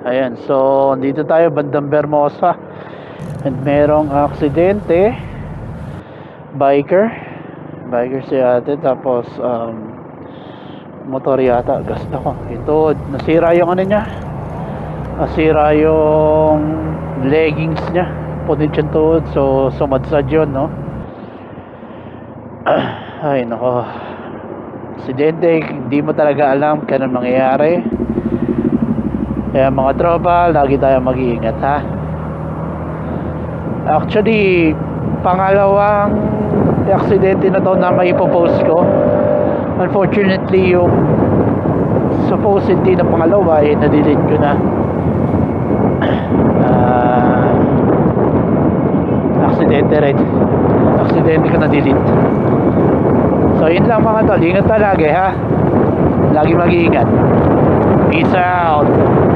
Ayan, so dito tayo bandang Bermosa. And merong aksidente. Biker si ate. Tapos motor yata. Gasta ko. Ito, nasira yung ano niya. Nasira yung leggings niya. Punit yung tuhod. So sumadsad yun, no? Ay nako. Aksidente, hindi mo talaga alam kung anong mangyayari. Kaya mga tropa, lagi tayo mag-iingat, ha. Actually, pangalawang aksidente na to na maipopost ko. Unfortunately, yung supposedly na pangalawa na-delete ko na. Aksidente ko na-delete. So yun lang mga tol, ingat palagi, ha. Lagi mag-iingat. Peace out.